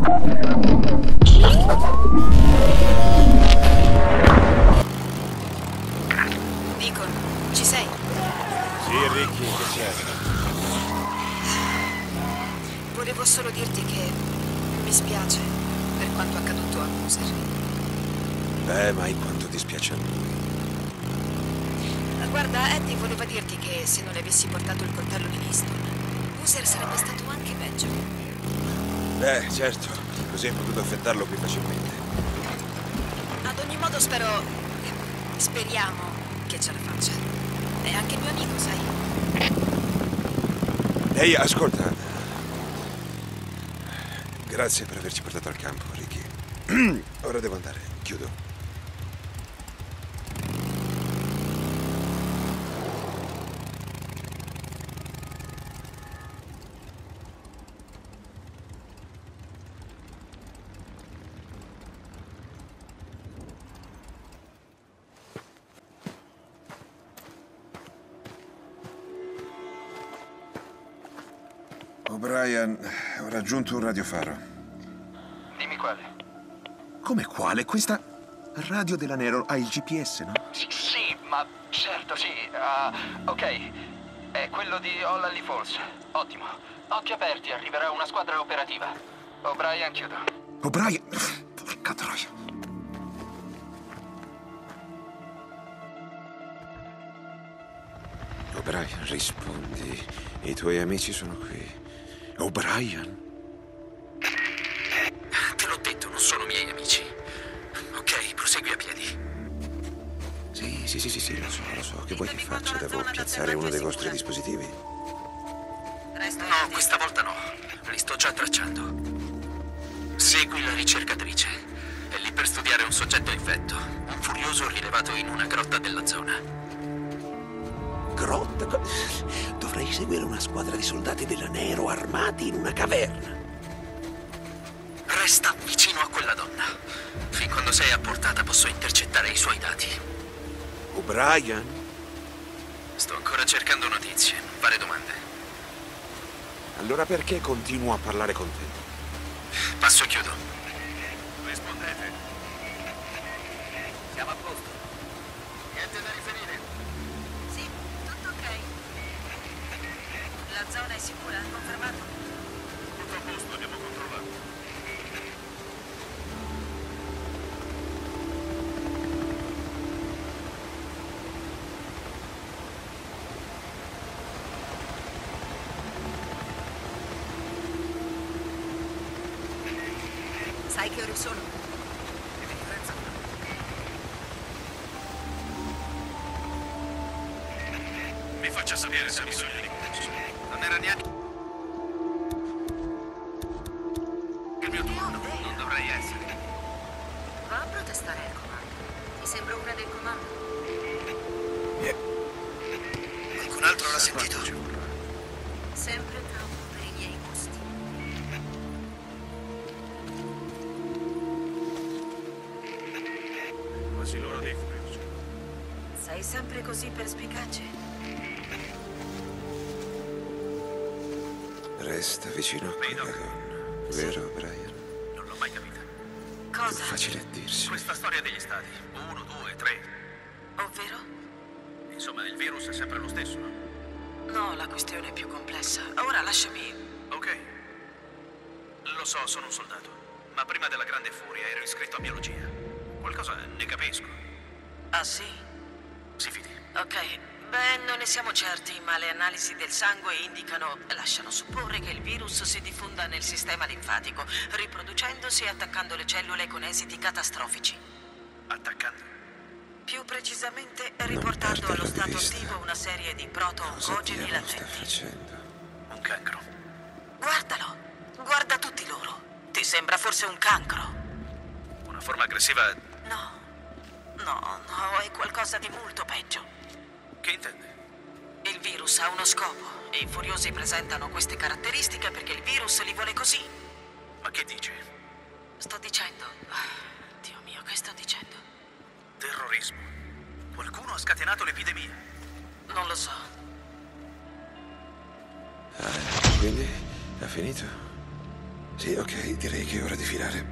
Deacon, ci sei? Sì, Ricky, che c'è? Volevo solo dirti che mi spiace per quanto accaduto a Boozer. Mai quanto dispiace a me. Guarda, Eddie voleva dirti che se non le avessi portato il coltello di Easton, Boozer sarebbe stato anche peggio. Certo, così hai potuto affettarlo più facilmente. Ad ogni modo speriamo che ce la faccia. È anche mio amico, sai? Ehi, ascolta. Grazie per averci portato al campo, Ricky. Ora devo andare, chiudo. O'Brien, ho raggiunto un radiofaro. Dimmi quale. Come quale? Questa radio della Nero ha il GPS, no? Sì, ma certo, sì. Ok, è quello di Olally Falls. Ottimo. Occhi aperti, arriverà una squadra operativa. O'Brien, chiudo. O'Brien! Porca troia. O'Brien, rispondi. I tuoi amici sono qui. O'Brien? Te l'ho detto, non sono miei amici. Ok, prosegui a piedi. Sì, lo so. Che vuoi che faccia? Devo piazzare uno dei vostri dispositivi? No, questa volta no. Li sto già tracciando. Segui la ricercatrice. È lì per studiare un soggetto infetto. Un furioso rilevato in una grotta della zona. Grotta? Dovrei seguire una squadra di soldati della Nero armati in una caverna. Resta vicino a quella donna. Fin quando sei a portata posso intercettare i suoi dati. O'Brien? Sto ancora cercando notizie, non fare domande. Allora perché continuo a parlare con te? Passo e chiudo. Rispondete. Siamo a posto. Niente da riferire. Sì, tutto ok. La zona è sicura, confermato? Tutto a posto, abbiamo controllato. Sai che ore sono? Che differenza fa? Mi faccia sapere se ha bisogno di conoscere. Non era neanche il mio turno, non dovrei essere. Va a protestare al comando. Ti sembra una del comando? Qualcun altro l'ha sentito? Sempre troppo per i miei gusti. Quasi l'ora dei furiosi. Sei sempre così perspicace? Resta vicino a quella donna, vero, O'Brien? Non l'ho mai capita. Cosa? Facile a dirsi. Questa storia degli stati. 1, 2, 3. Ovvero? Insomma, il virus è sempre lo stesso, no? No, la questione è più complessa. Ora lasciami... Ok. Lo so, sono un soldato. Ma prima della grande furia ero iscritto a biologia. Qualcosa ne capisco. Ah, sì? Si fidi. Ok. Beh, non ne siamo certi, ma le analisi del sangue lasciano supporre che il virus si diffonda nel sistema linfatico, riproducendosi e attaccando le cellule con esiti catastrofici. Attaccando? Più precisamente, riportando allo stato attivo una serie di proto-oncogeni Cosa sta latenti. facendo? Un cancro. Guardalo! Guarda tutti loro! Ti sembra forse un cancro? Una forma aggressiva. No, è qualcosa di molto peggio. Che intende? Il virus ha uno scopo e i furiosi presentano queste caratteristiche perché il virus li vuole così. Ma che dice? Sto dicendo... Dio mio, che sto dicendo? Terrorismo. Qualcuno ha scatenato l'epidemia. Non lo so. Quindi, ha finito? Sì, ok, direi che è ora di filare.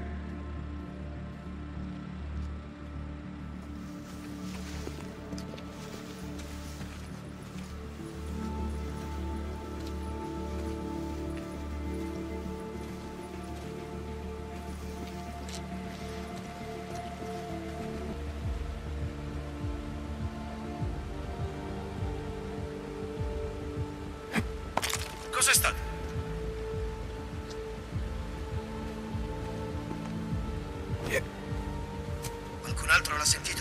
Cos'è stato? Qualcun altro l'ha sentito?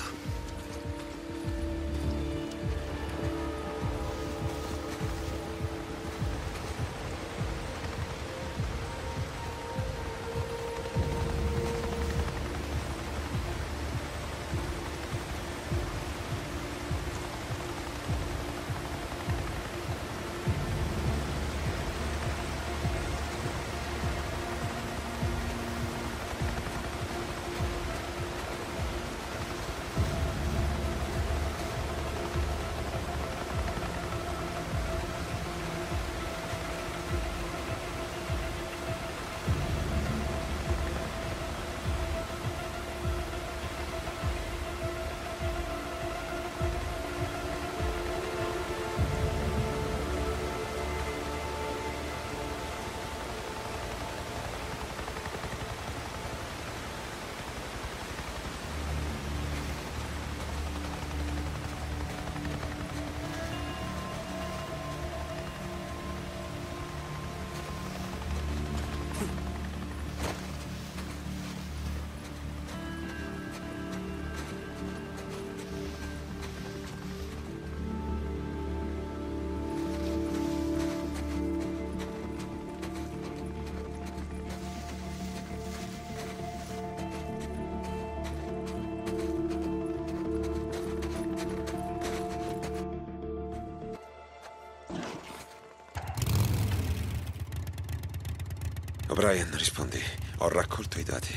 O'Brien, rispondi. Ho raccolto i dati.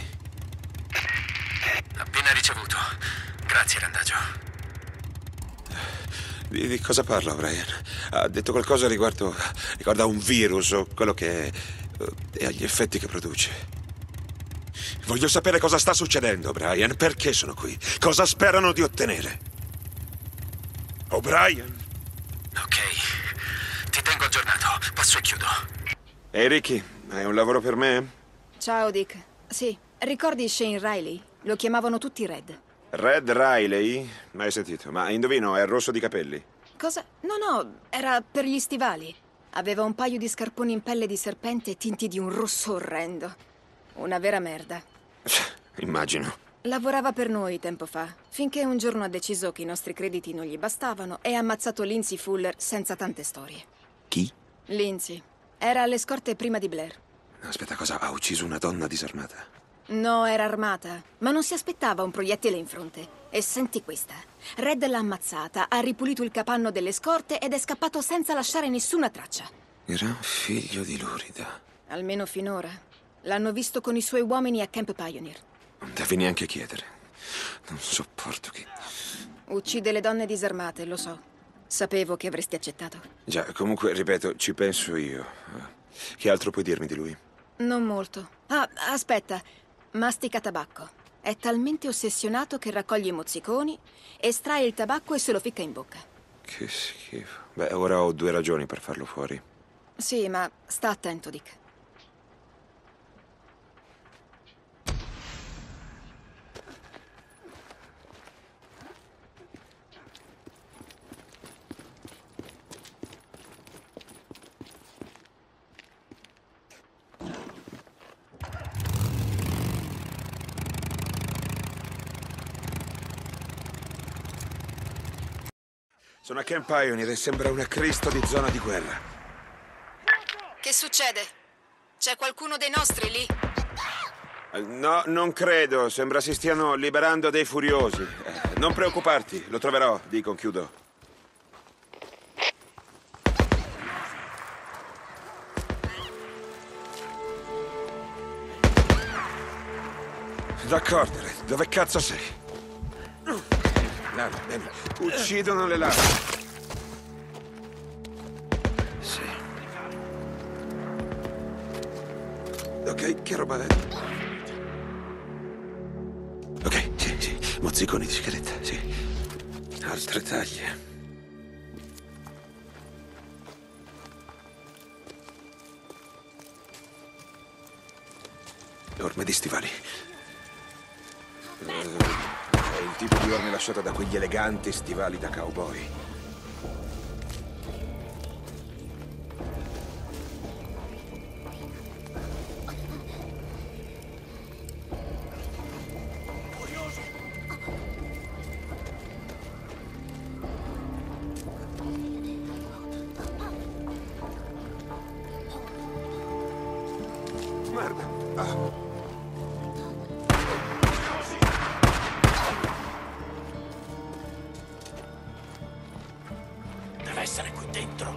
Appena ricevuto. Grazie, Randagio. Di cosa parla, O'Brien? Ha detto qualcosa riguardo a un virus o quello che è e agli effetti che produce. Voglio sapere cosa sta succedendo, O'Brien. Perché sono qui? Cosa sperano di ottenere? O'Brien? Ok. Ti tengo aggiornato. Passo e chiudo. Ehi, Ricky, hai un lavoro per me? Ciao, Dick. Sì, ricordi Shane Riley? Lo chiamavano tutti Red. Red Riley? Mai sentito, ma indovino, è rosso di capelli. Cosa? No, era per gli stivali. Aveva un paio di scarponi in pelle di serpente tinti di un rosso orrendo. Una vera merda. Immagino. Lavorava per noi tempo fa, finché un giorno ha deciso che i nostri crediti non gli bastavano e ha ammazzato Lindsay Fuller senza tante storie. Chi? Lindsay. Era alle scorte prima di Blair. Aspetta, cosa? Ha ucciso una donna disarmata? No, era armata, ma non si aspettava un proiettile in fronte. E senti questa. Red l'ha ammazzata, ha ripulito il capanno delle scorte ed è scappato senza lasciare nessuna traccia. Gran figlio di Lurida. Almeno finora. L'hanno visto con i suoi uomini a Camp Pioneer. Non devi neanche chiedere. Non sopporto che... Uccide le donne disarmate, lo so. Sapevo che avresti accettato. Già, comunque, ripeto, ci penso io. Che altro puoi dirmi di lui? Non molto. Ah, aspetta. Mastica tabacco. È talmente ossessionato che raccoglie i mozziconi, estrae il tabacco e se lo ficca in bocca. Che schifo. Beh, ora ho 2 ragioni per farlo fuori. Sì, ma sta attento, Dick. Sono a Camp Pioneer e sembra una crista di zona di guerra. Che succede? C'è qualcuno dei nostri lì? No, non credo. Sembra si stiano liberando dei furiosi. Non preoccuparti, lo troverò. Deacon, chiudo. D'accordo, Red. Dove cazzo sei? Lava, bene. Uccidono le lave. Sì. Ok, Ok, che roba è? Ok, sì, mozziconi di sigaretta, sì. Altre taglie. Orme di stivali. È il tipo di orme lasciata da quegli eleganti stivali da cowboy. Merda. Deve essere qui dentro.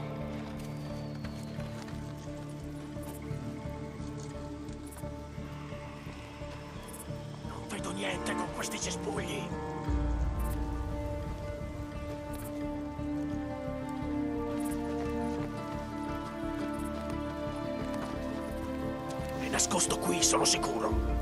Non vedo niente con questi cespugli. È nascosto qui, sono sicuro.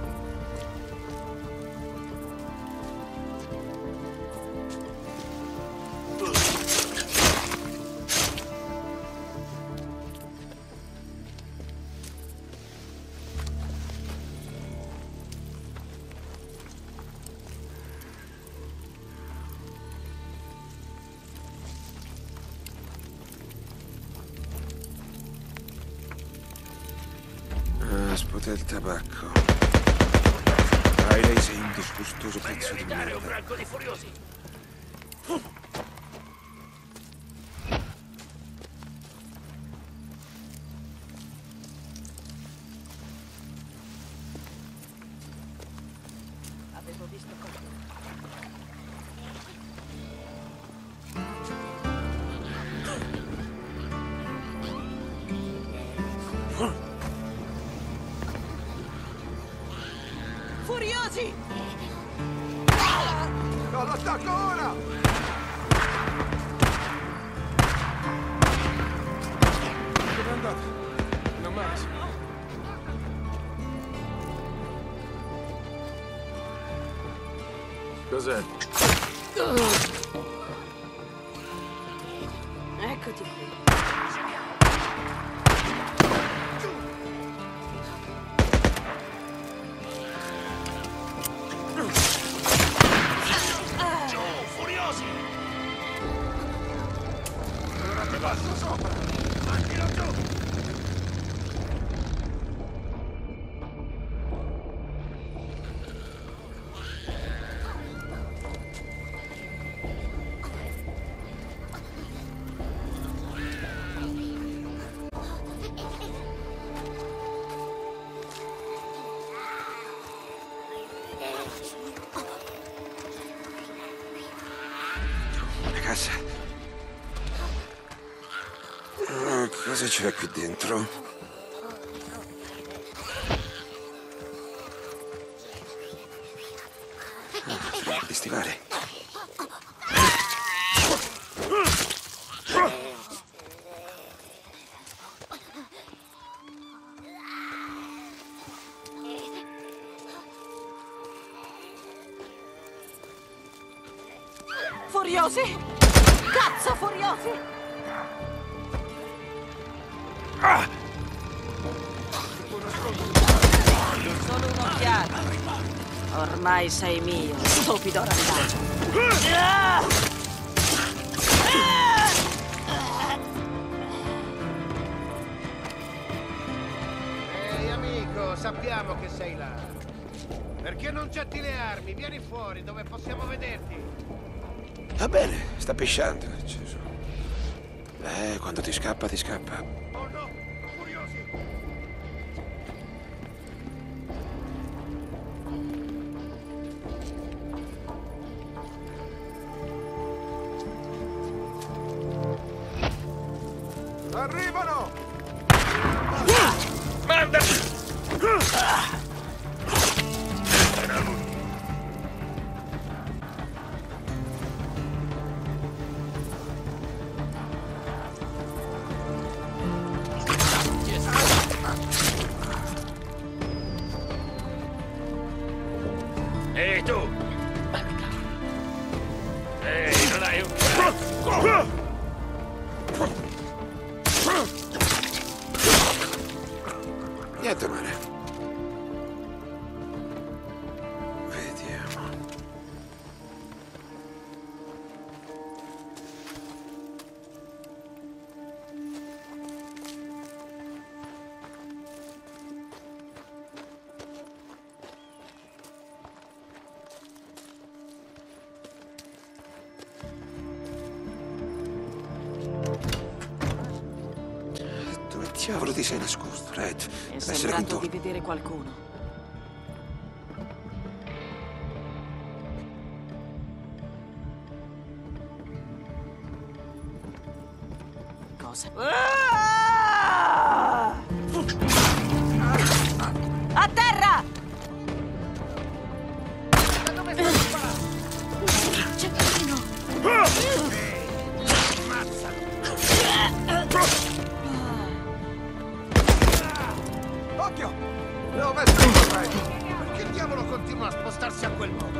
Sputa il tabacco. Riley, sei un disgustoso pezzo di merda. Un branco di furiosi. Avevo visto qualcosa. Furiosi! No, l'attacco ora! Dove è andato? Non male, sì. Cos'è? Eccoti qui. La cassa. Oh, cosa c'è qui dentro? Di stivali. Furiosi! Cazzo, furiosi! Solo un'occhiata. Ormai sei mio, stupido randagio. Ehi amico, sappiamo che sei là. Perché non getti le armi? Vieni fuori dove possiamo vederti. Va bene, sta pisciando. Gesù. Quando ti scappa, ti scappa. Oh no, furiosi! Arrivano! Ehi, tu! Ehi, non hai un cazzo! Niente male. Vediamo. Dove diavolo ti sei nascosto, Red? È Deve essere qui sembrato di intorno. vedere qualcuno. Cosa? A terra! Da dove stai sparando? C'è qualcuno! Ammazza! Occhio! Dove stai correndo? Perché diavolo continua a spostarsi a quel modo?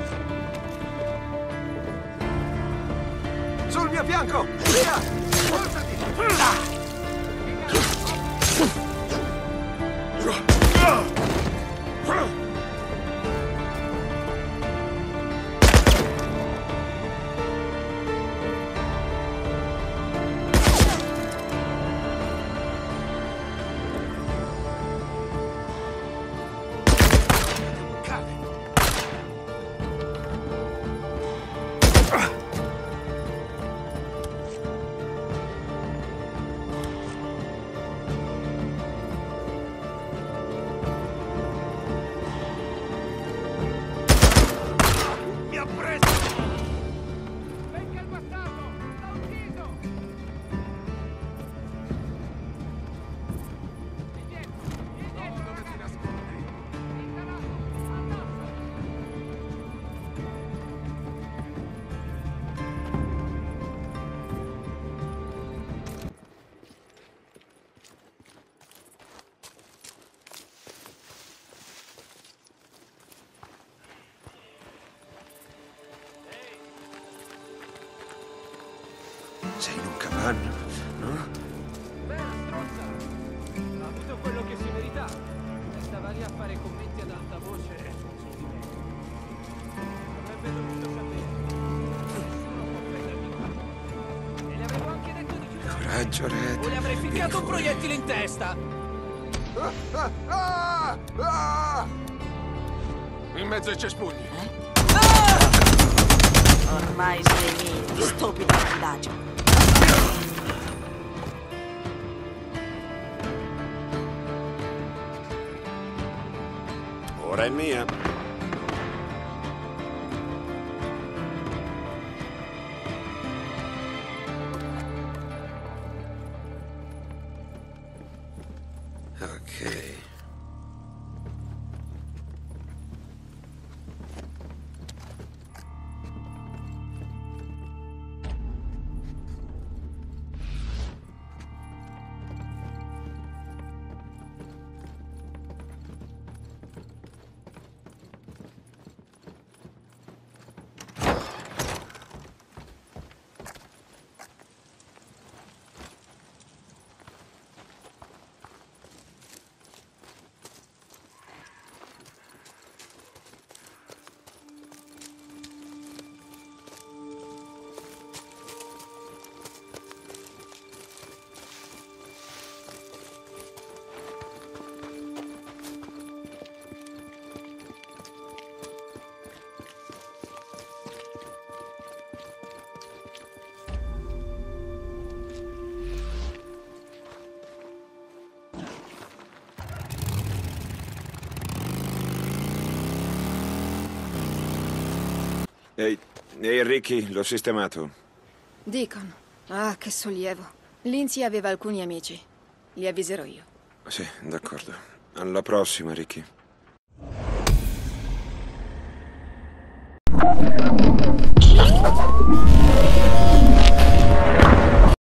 Sul mio fianco! Via! Spostati! Mi ha preso! Venga il bastardo! L'ha ucciso! Indietro, dove ti nascondi? Sei in un capanno, no? Bella strozza! Ha avuto quello che si meritava. Stava lì a fare commenti ad alta voce su di me. Avrebbe dovuto sapere. Nessuno può prendermi qua. E le avevo anche detto di chiudere. Coraggio, Red. O le avrei ficcato un Vieni fuori. proiettile in testa! In mezzo ai cespugli. Ormai sei mio, stupido randagio. Ora è mia. Ok. Ehi, Ricky, l'ho sistemato. Deacon. Ah, che sollievo. Lindsay aveva alcuni amici. Li avviserò io. Sì, d'accordo. Alla prossima, Ricky.